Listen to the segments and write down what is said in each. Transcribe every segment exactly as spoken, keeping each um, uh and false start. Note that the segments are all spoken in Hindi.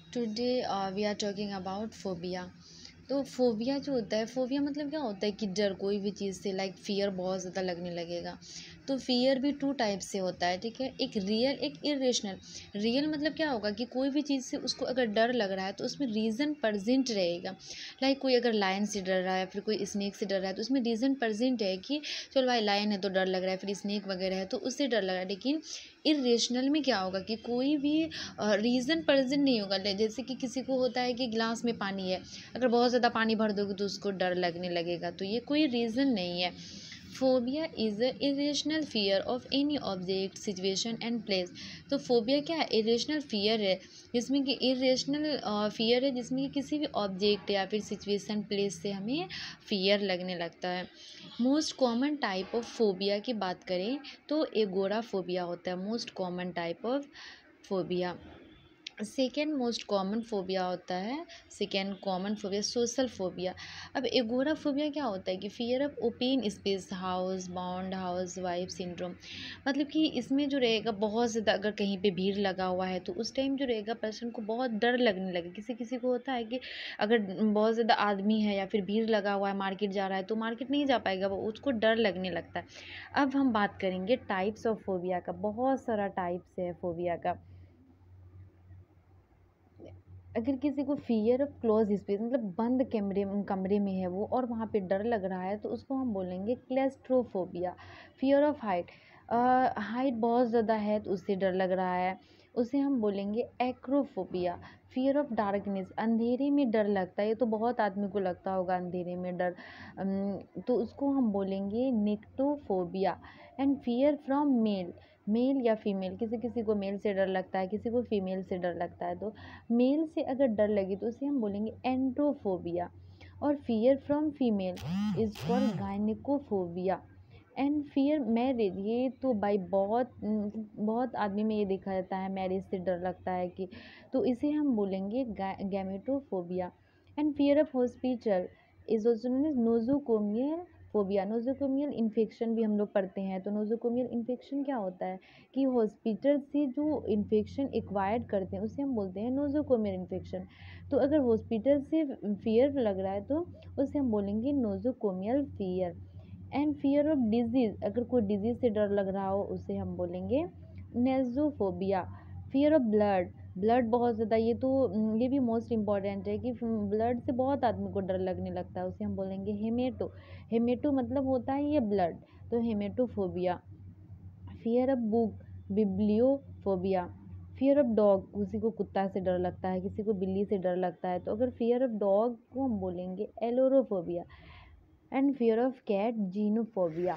Today we are talking about phobia. तो फोबिया जो होता है, फोबिया मतलब क्या होता है कि डर, कोई भी चीज़ से, लाइक फियर बहुत ज़्यादा लगने लगेगा। तो फियर भी टू टाइप से होता है, ठीक है, एक रियल, एक इरेशनल। रियल मतलब क्या होगा कि कोई भी चीज़ से उसको अगर डर लग रहा है तो उसमें रीज़न प्रेजेंट रहेगा। लाइक कोई अगर लायन से डर रहा है, फिर कोई स्नेक से डर रहा है, तो उसमें रीज़न प्रेजेंट है कि चलो भाई लायन है तो डर लग रहा है, फिर स्नेक वगैरह है तो उससे डर लग रहा है। लेकिन इरेशनल में क्या होगा कि कोई भी रीज़न प्रेजेंट नहीं होगा। जैसे कि किसी को होता है कि गिलास में पानी है, अगर बहुत ज़्यादा पानी भर दोगे तो उसको डर लगने लगेगा, तो ये कोई रीज़न नहीं है। Phobia is a irrational fear of any object, situation and place. तो फोबिया क्या है? इरेशनल फियर है, जिसमें कि इरेशनल फियर है जिसमें कि किसी भी ऑब्जेक्ट या फिर सिचुएशन, प्लेस से हमें फियर लगने लगता है। Most common type of phobia की बात करें तो एगोराफोबिया होता है most common type of phobia. Second most common phobia होता है, second common phobia social phobia. अब एगोराफोबिया क्या होता है कि fear of open space, housebound, housewife syndrome. मतलब कि इसमें जो रहेगा बहुत ज़्यादा, अगर कहीं पे भीड़ लगा हुआ है तो उस टाइम जो रहेगा पर्सन को बहुत डर लगने लगे। किसी किसी को होता है कि अगर बहुत ज़्यादा आदमी है या फिर भीड़ लगा हुआ है, मार्केट जा रहा है तो मार्केट नहीं जा पाएगा, वो उसको डर लगने लगता है। अब हम बात करेंगे टाइप्स ऑफ फोबिया का। बहुत सारा टाइप्स है फोबिया का। अगर किसी को फियर ऑफ क्लोज स्पेस, मतलब बंद कमरे कमरे में है वो और वहाँ पे डर लग रहा है, तो उसको हम बोलेंगे claustrophobia. Fear of height, height बहुत ज़्यादा है तो उससे डर लग रहा है, उसे हम बोलेंगे एक्रोफोबिया। फियर ऑफ डार्कनेस, अंधेरे में डर लगता है, ये तो बहुत आदमी को लगता होगा अंधेरे में डर, अम, तो उसको हम बोलेंगे nyctophobia. And fear from male, male या फीमेल, किसी किसी को मेल से डर लगता है, किसी को फीमेल से डर लगता है, तो मेल से अगर डर लगे तो उसे हम बोलेंगे एंड्रोफोबिया। और fear from female is called gynecophobia. And fear marriage, ये तो भाई बहुत बहुत आदमी में ये देखा जाता है, मैरिज से डर लगता है कि, तो इसे हम बोलेंगे gametophobia. And fear of hospital is also known as nosocomial phobia. Nosocomial infection भी हम लोग पढ़ते हैं, तो नोजोकोमियल इन्फेक्शन क्या होता है कि हॉस्पिटल से जो इन्फेक्शन एक्वायर्ड करते हैं उसे हम बोलते हैं नोजोकोमियल इन्फेक्शन। तो अगर हॉस्पिटल से फियर लग रहा है तो उसे हम बोलेंगे nosocomial fear. And fear of disease, अगर कोई डिजीज़ से डर लग रहा हो उसे हम बोलेंगे nosophobia. Fear of blood, blood बहुत ज़्यादा, ये तो ये भी मोस्ट इम्पॉर्टेंट है कि ब्लड से बहुत आदमी को डर लगने लगता है, उसे हम बोलेंगे हेमेटो। हेमेटो मतलब होता है ये ब्लड, तो hematophobia. Fear of book, bibliophobia. Fear of dog, किसी को कुत्ता से डर लगता है, किसी को बिल्ली से डर लगता है, तो अगर फियर ऑफ डॉग को हम बोलेंगे ailurophobia. And fear of cat xenophobia.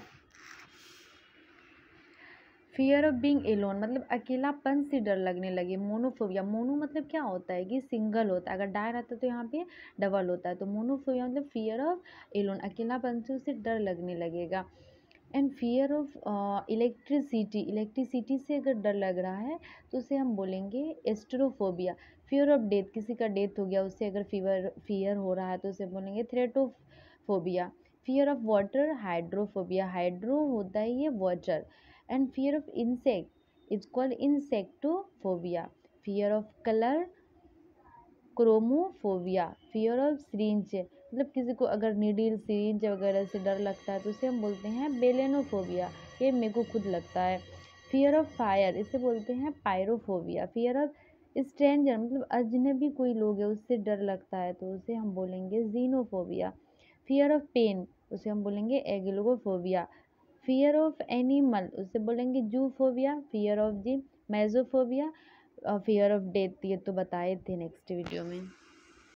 Fear of being alone, मतलब अकेलापन से डर लगने लगे, मोनोफोबिया। मोनो मतलब क्या होता है कि सिंगल होता है, अगर डाय रहता है तो यहाँ पे डबल होता है, तो मोनोफोबिया मतलब फियर ऑफ एलोन, अकेलापन से उसे डर लगने लगेगा। And fear of electricity, electricity से अगर डर लग रहा है तो उसे हम बोलेंगे एस्ट्रोफोबिया। फियर ऑफ डेथ, किसी का डेथ हो गया उससे अगर फीवर फियर हो रहा है तो उसे बोलेंगे थ्रेटोफोबिया। Fear of water, hydrophobia, hydro होता है ये water. And fear of insect is called insectophobia. Fear of colour, chromophobia. Fear of syringe, मतलब किसी को अगर नीडल, सिरिंज वगैरह से डर लगता है तो उसे हम बोलते हैं बेलेनोफोबिया, ये मेरे को खुद लगता है। फियर ऑफ फायर, इसे बोलते हैं पायरोफोबिया। फियर ऑफ स्ट्रेंजर, मतलब अजनबी कोई लोग है उससे डर लगता है तो उसे हम बोलेंगे जीनोफोबिया। फियर ऑफ पेन, उसे हम बोलेंगे एगिलोफोबिया। फियर ऑफ एनिमल, उसे बोलेंगे जूफोबिया। फियर ऑफ जी मेजोफोबिया। फियर ऑफ डेथ, ये तो बताए थे नेक्स्ट वीडियो में।